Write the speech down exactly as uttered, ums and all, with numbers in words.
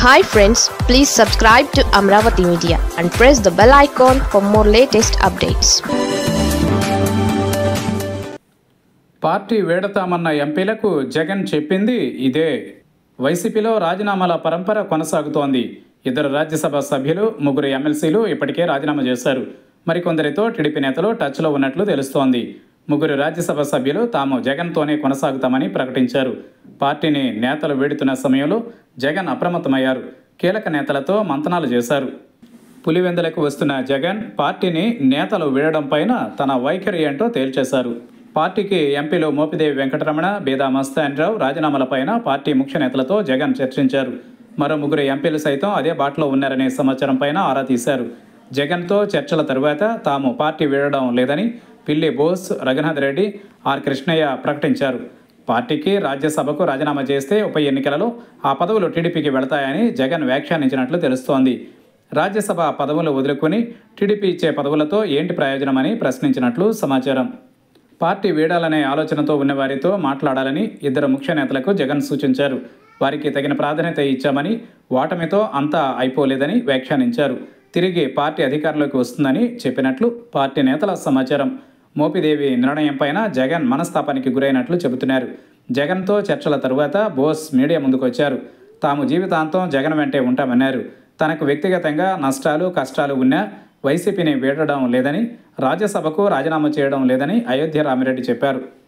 Hi friends, please subscribe to Amravati Media and press the bell icon for more latest updates. Party వేడతామన్న ఎంపీలకు జగన్ చెప్పింది ఇదే. వైసీపీలో రాజీనామాల పరంపర కొనసాగుతోంది. ఇద్దరు రాజ్యసభ సభ్యులు, ముగ్గురు ఎమ్మెల్సీలు ఇప్పటికే రాజీనామా చేశారు. మరికొందరితో టీడీపీ నేతలు టచ్లో ఉన్నట్లు తెలుస్తోంది. ముగ్గురు రాజ్యసభ సభ్యులు తాము జగన్తోనే కొనసాగుతామని ప్రకటించారు. పార్టీని నేతలు వేడుతున్న సమయంలో జగన్ అప్రమత్తమయ్యారు. కీలక నేతలతో మంతనాలు చేశారు. పులివెందులకు వస్తున్న జగన్ పార్టీని నేతలు వీడడం పైన తన వైఖరి ఏంటో తేల్చేశారు. పార్టీకి ఎంపీలు మోపిదేవి వెంకటరమణ, బీదా మస్తాన్రావు రాజీనామాలపైన పార్టీ ముఖ్య నేతలతో జగన్ చర్చించారు. మరో ముగ్గురు ఎంపీలు సైతం అదే బాటలో ఉన్నారనే సమాచారం పైన ఆరా తీశారు. జగన్తో చర్చల తరువాత తాము పార్టీ వీడడం లేదని పిల్లి బోస్, రఘునాథ్ రెడ్డి, ఆర్ కృష్ణయ్య ప్రకటించారు. పార్టీకి, రాజ్యసభకు రాజీనామా చేస్తే ఉప ఎన్నికలలో ఆ పదవులు టీడీపీకి వెళతాయని జగన్ వ్యాఖ్యానించినట్లు తెలుస్తోంది. రాజ్యసభ పదవులు వదులుకొని టీడీపీ ఇచ్చే పదవులతో ఏంటి ప్రయోజనమని ప్రశ్నించినట్లు సమాచారం. పార్టీ వీడాలనే ఆలోచనతో ఉన్నవారితో మాట్లాడాలని ఇద్దరు ముఖ్య నేతలకు జగన్ సూచించారు. వారికి తగిన ప్రాధాన్యత ఇచ్చామని, ఓటమితో అంతా అయిపోలేదని వ్యాఖ్యానించారు. తిరిగి పార్టీ అధికారంలోకి వస్తుందని చెప్పినట్లు పార్టీ నేతల సమాచారం. మోపిదేవి నిర్ణయం పైన జగన్ మనస్తాపానికి గురైనట్లు చెబుతున్నారు. జగన్తో చర్చల తరువాత బోస్ మీడియా ముందుకు వచ్చారు. తాము జీవితాంతం జగన్ వెంటే ఉంటామన్నారు. తనకు వ్యక్తిగతంగా నష్టాలు, కష్టాలు ఉన్నా వైసీపీని వీడడం లేదని, రాజ్యసభకు రాజీనామా చేయడం లేదని అయోధ్య రామిరెడ్డి చెప్పారు.